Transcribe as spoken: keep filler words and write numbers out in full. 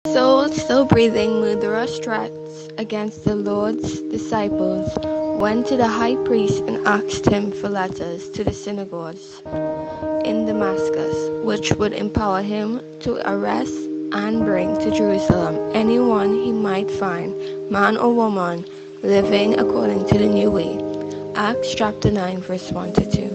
Saul, still breathing murderous threats against the Lord's disciples, went to the high priest and asked him for letters to the synagogues in Damascus, which would empower him to arrest and bring to Jerusalem anyone he might find, man or woman, living according to the new way. Acts chapter nine, verse one to two.